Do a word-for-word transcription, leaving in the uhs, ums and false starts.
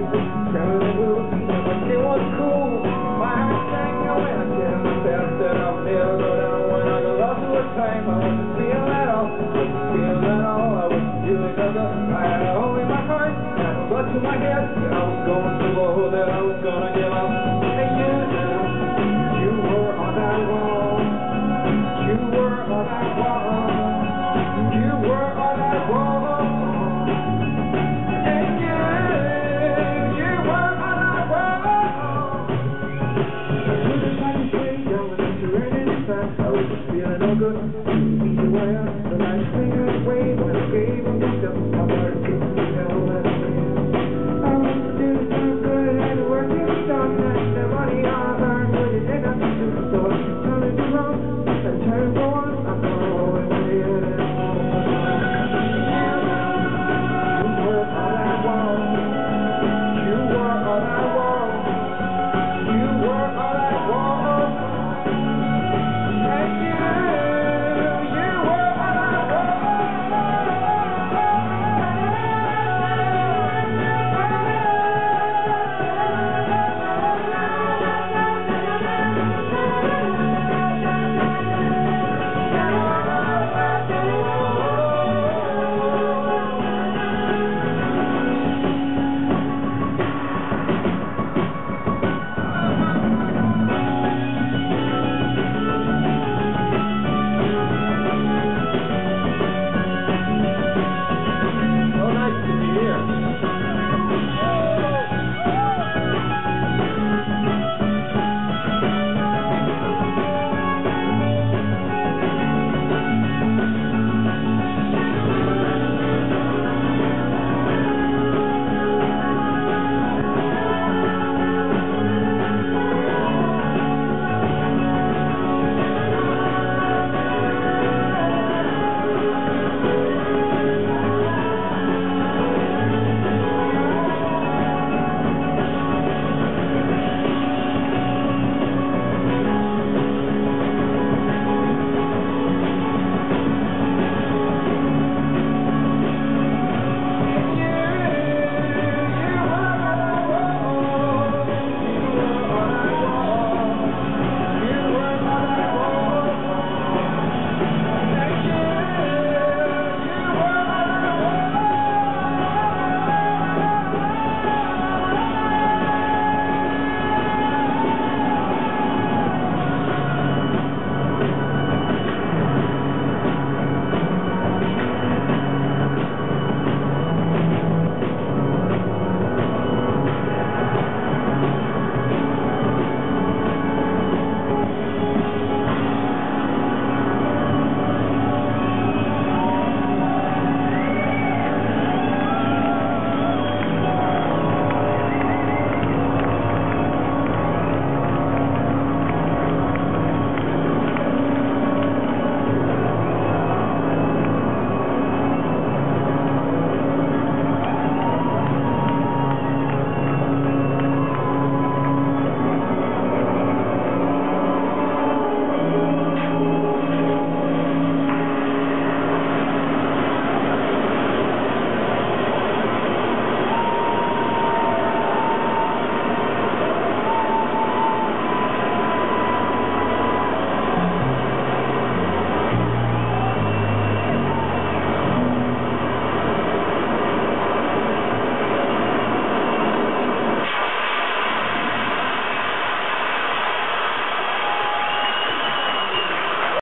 It was cool. My heart sang away. I said to myself that I'll never go down when I got lost to a time. I wasn't feeling at all. I wasn't feeling at all. I wasn't feeling at all. I had a hole in my heart and a blood to my head. That I was going so low that I was gonna give up. And you, you were all that wrong. You were all that wrong. You were all that wrong. And you, you were all that wrong. I was just like a sweet young and surrendering inside. I was feeling no good.